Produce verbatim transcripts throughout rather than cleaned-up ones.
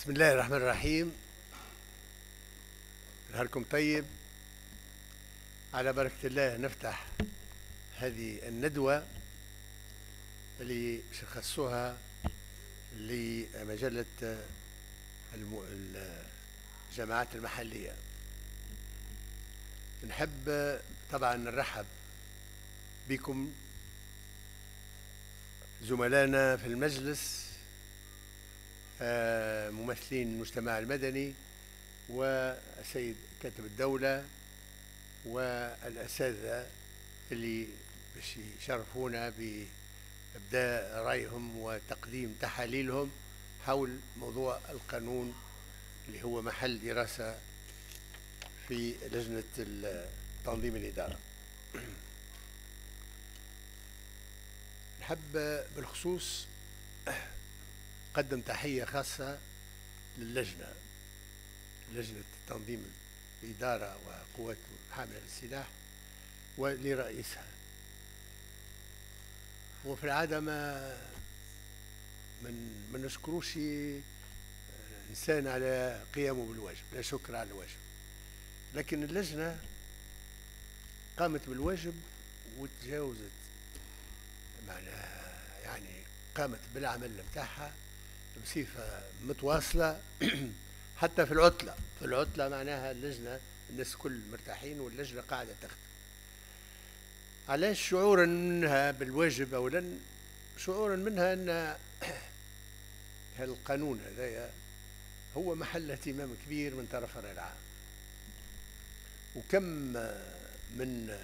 بسم الله الرحمن الرحيم. نهاركم طيب. على بركة الله نفتح هذه الندوة اللي شخصوها لمجلة الجامعات المحلية. نحب طبعا نرحب بكم زملائنا في المجلس، ممثلين المجتمع المدني والسيد كاتب الدولة والأساتذة اللي باش يشرفونا بإبداء رأيهم وتقديم تحاليلهم حول موضوع القانون اللي هو محل دراسة في لجنة تنظيم الإدارة. نحب بالخصوص قدم تحية خاصة للجنة لجنة تنظيم الإدارة وقوات حاملة السلاح ولرئيسها. وفي العادة ما من ما نشكروش إنسان على قيامه بالواجب، لا شكر على الواجب، لكن اللجنة قامت بالواجب وتجاوزت معناها، يعني قامت بالعمل بتاعها بصفة متواصلة حتى في العطلة في العطلة معناها اللجنة الناس كل مرتاحين واللجنة قاعدة تخدم. علاش؟ شعورا منها بالواجب أولا، شعورا منها أن هالقانون هذايا هو محل اهتمام كبير من طرف الرأي العام، وكم من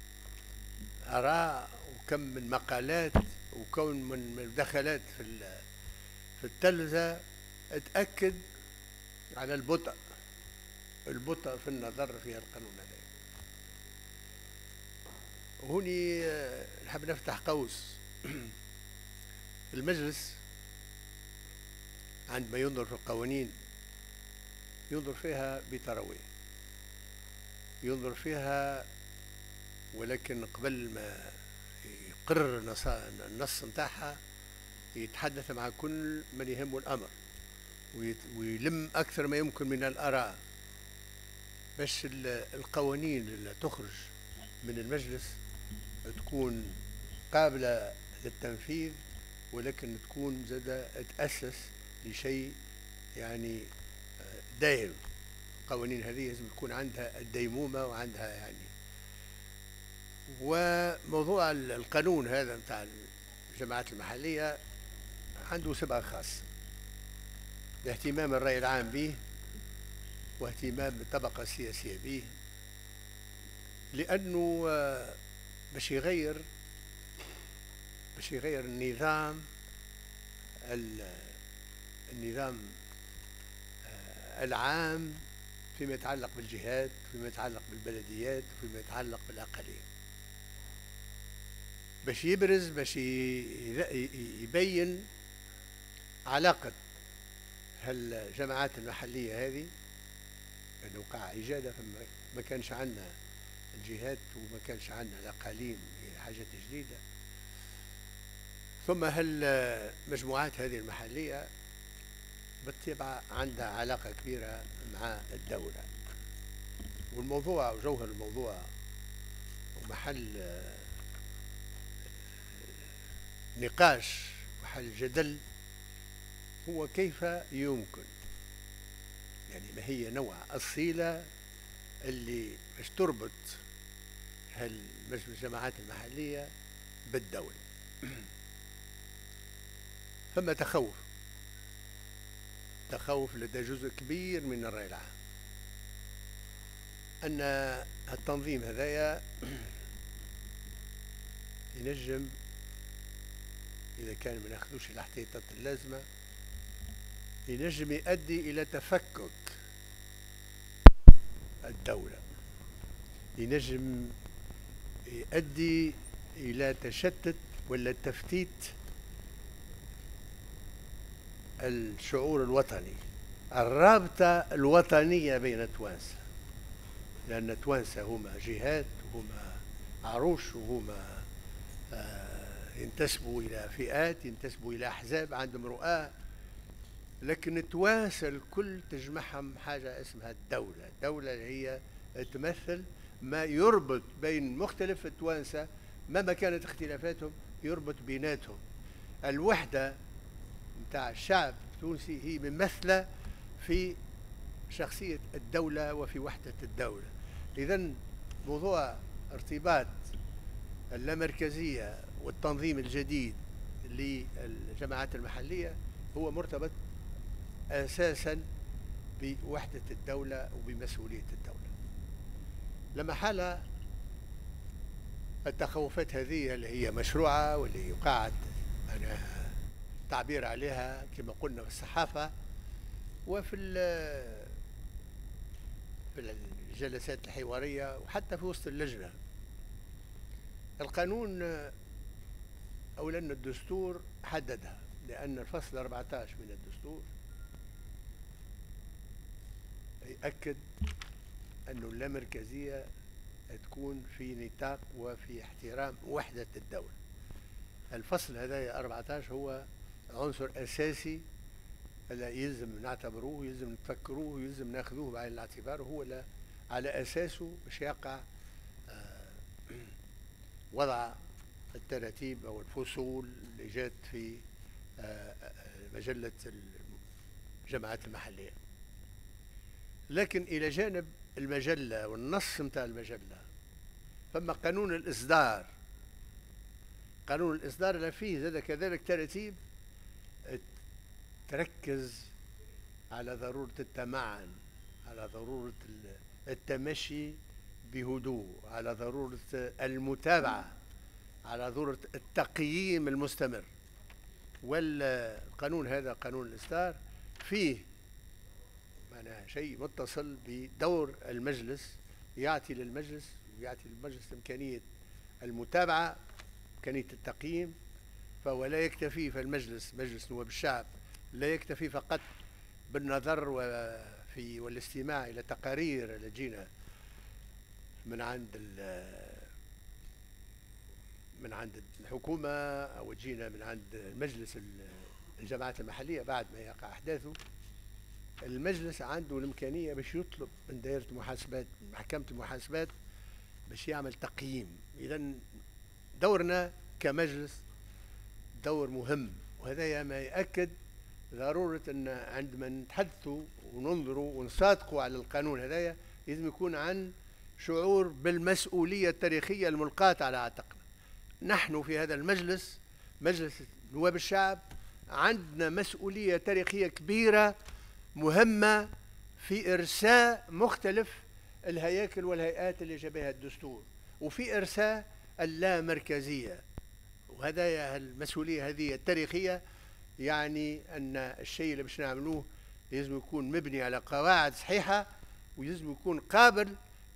آراء وكم من مقالات وكم من مداخلات في في التلفزة تأكد على البطء البطء في النظر في القانون هذا. وهوني نحب نفتح قوس. المجلس عندما ينظر في القوانين ينظر فيها بتروي، ينظر فيها، ولكن قبل ما يقرر النص نتاعها يتحدث مع كل من يهمه الأمر ويلم أكثر ما يمكن من الآراء باش القوانين اللي تخرج من المجلس تكون قابلة للتنفيذ، ولكن تكون زادة تأسس لشيء يعني دائم. القوانين هذه لازم تكون عندها الديمومة وعندها يعني. وموضوع القانون هذا نتاع الجماعات المحلية عنده سبعة خاصة لاهتمام الرأي العام به واهتمام الطبقة السياسية به، لأنه باش يغير باش يغير النظام النظام العام فيما يتعلق بالجهات، فيما يتعلق بالبلديات، فيما يتعلق بالأقاليم، باش يبرز باش يبين علاقة هالجماعات المحلية هذه، لأنه وقع إجادة فما كانش عندنا الجهات وما كانش عندنا الأقاليم، هي حاجات جديدة. ثم هالمجموعات هذه المحلية بالطبع عندها علاقة كبيرة مع الدولة، والموضوع وجوهر الموضوع ومحل نقاش محل جدل هو كيف يمكن، يعني ما هي نوع الصلة اللي باش تربط هالجماعات المحلية بالدولة. ثم تخوف تخوف لدى جزء كبير من الرأي العام أن التنظيم هذايا ينجم إذا كان ما ناخذوش الاحتياطات اللازمة ينجم يؤدي إلى تفكك الدولة، ينجم يؤدي إلى تشتت ولا تفتيت الشعور الوطني، الرابطة الوطنية بين التوانسة، لأن التوانسة هما جهات وهما عروش وهما آه ينتسبوا إلى فئات، ينتسبوا إلى أحزاب، عندهم رؤى، لكن التوانسة الكل تجمعهم حاجة اسمها الدولة. الدولة اللي هي تمثل ما يربط بين مختلف التوانسة مهما كانت اختلافاتهم، يربط بيناتهم. الوحدة متاع الشعب التونسي هي ممثلة في شخصية الدولة وفي وحدة الدولة. إذن موضوع ارتباط اللامركزية والتنظيم الجديد للجماعات المحلية هو مرتبط أساسا بوحدة الدولة وبمسؤولية الدولة. لما حال التخوفات هذه اللي هي مشروعة واللي يقاعد أنا تعبير عليها كما قلنا في الصحافة وفي في الجلسات الحوارية وحتى في وسط اللجنة، القانون أو لأن الدستور حددها، لأن الفصل أربعة عشر من الدستور يأكد أن اللامركزية تكون في نطاق وفي احترام وحدة الدولة. الفصل هذا أربعة عشر هو عنصر أساسي اللي يلزم نعتبروه، يلزم نفكروه، يلزم ناخذوه بعين الاعتبار، هو على أساسه باش يقع وضع التراتيب أو الفصول اللي جات في مجلة الجماعات المحلية. لكن إلى جانب المجلة والنص متاع المجلة فما قانون الإصدار. قانون الإصدار اللي فيه زاد كذلك تراتيب تركز على ضرورة التمعن، على ضرورة التمشي بهدوء، على ضرورة المتابعة، على ضرورة التقييم المستمر. والقانون هذا قانون الإصدار فيه معناها شيء متصل بدور المجلس، يعطي للمجلس يعطي للمجلس إمكانية المتابعة، إمكانية التقييم. فهو لا يكتفي، فالمجلس مجلس نواب الشعب لا يكتفي فقط بالنظر وفي والاستماع إلى تقارير اللي تجينا من عند من عند الحكومة أو تجينا من عند مجلس الجماعات المحلية بعد ما يقع أحداثه. المجلس عنده الإمكانية باش يطلب من دائرة المحاسبات، محكمة المحاسبات، باش يعمل تقييم. إذا دورنا كمجلس دور مهم، وهذا ما يأكد ضرورة أن عندما نتحدثوا وننظروا ونصادقوا على القانون هذايا لازم يكون عن شعور بالمسؤولية التاريخية الملقاة على عاتقنا. نحن في هذا المجلس، مجلس نواب الشعب، عندنا مسؤولية تاريخية كبيرة مهمة في إرساء مختلف الهياكل والهيئات اللي جابها الدستور، وفي إرساء اللامركزية. وهذا المسؤولية هذه التاريخية يعني أن الشيء اللي باش نعملوه لازم يكون مبني على قواعد صحيحة، ويلزم يكون قابل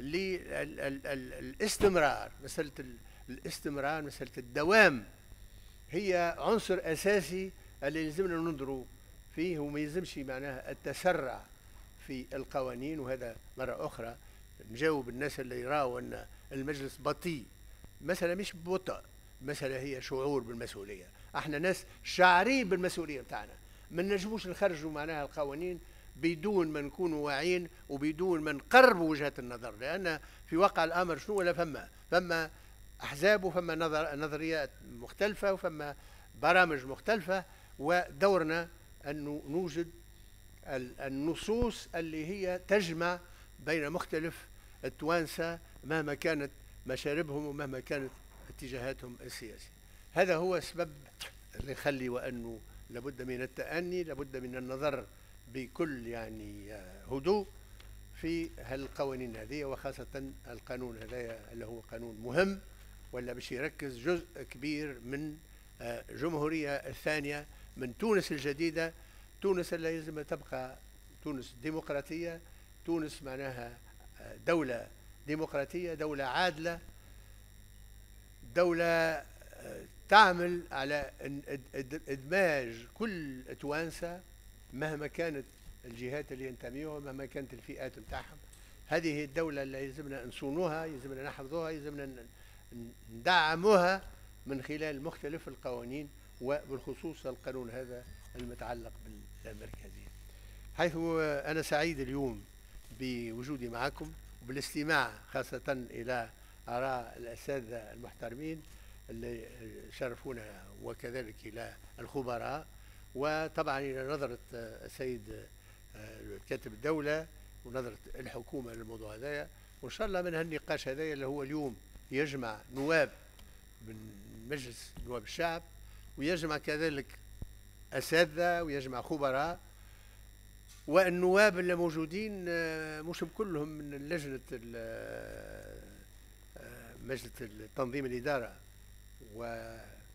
للاستمرار. مسألة الاستمرار، مسألة الدوام هي عنصر أساسي اللي يلزمنا ننظروا فيه، وما يلزمش معناها التسرع في القوانين. وهذا مرة أخرى نجاوب الناس اللي يراوا أن المجلس بطيء. مسألة مش ببطء، مسألة هي شعور بالمسؤولية. احنا ناس شاعرين بالمسؤولية بتاعنا، ما نجموش نخرجوا معناها القوانين بدون ما نكونوا واعيين وبدون ما نقربوا وجهة النظر. لأن في واقع الأمر شنو ولا فما فما أحزاب وفما نظر نظريات مختلفة وفما برامج مختلفة، ودورنا أن نوجد النصوص اللي هي تجمع بين مختلف التوانسة مهما كانت مشاربهم ومهما كانت اتجاهاتهم السياسية. هذا هو السبب اللي يخلي وأنه لابد من التأني، لابد من النظر بكل يعني هدوء في هالقوانين هذه، وخاصة القانون هذا اللي هو قانون مهم ولا باش يركز جزء كبير من جمهورية الثانية، من تونس الجديدة، تونس اللي لازم تبقى تونس ديمقراطية، تونس معناها دولة ديمقراطية، دولة عادلة، دولة تعمل على إدماج كل توانسة مهما كانت الجهات اللي ينتميوها، مهما كانت الفئات متاعهم. هذه هي الدولة اللي يلزمنا نصونوها، يلزمنا نحفظوها، يلزمنا ندعموها من خلال مختلف القوانين وبالخصوص القانون هذا المتعلق بالمركزية. حيث أنا سعيد اليوم بوجودي معكم وبالاستماع خاصة إلى آراء الأساتذة المحترمين اللي شرفونا، وكذلك إلى الخبراء، وطبعا إلى نظرة السيد كاتب الدولة ونظرة الحكومة للموضوع هذايا. وإن شاء الله من هالنقاش هذايا اللي هو اليوم يجمع نواب من مجلس نواب الشعب، ويجمع كذلك أساتذة، ويجمع خبراء، والنواب اللي موجودين مش كلهم من لجنة مجلس تنظيم الإدارة، و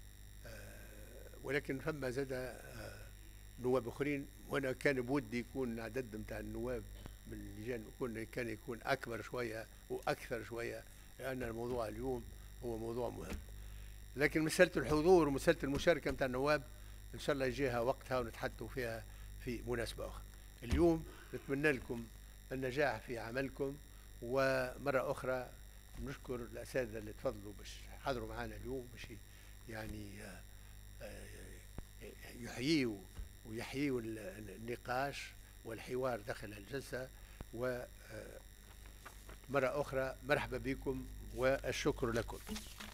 ولكن فما زاد نواب اخرين، وانا كان بودي يكون عدد نتاع النواب من اللجان يكون كان يكون اكبر شويه واكثر شويه، لان الموضوع اليوم هو موضوع مهم. لكن مساله الحضور ومساله المشاركه نتاع النواب ان شاء الله يجيها وقتها ونتحدثوا فيها في مناسبه اخرى. اليوم نتمنى لكم النجاح في عملكم، ومره اخرى نشكر الاساتذه اللي تفضلوا باش حضروا معنا اليوم باش يعني يحييوا ويحييوا النقاش والحوار داخل الجلسة. ومرة أخرى مرحبا بكم والشكر لكم.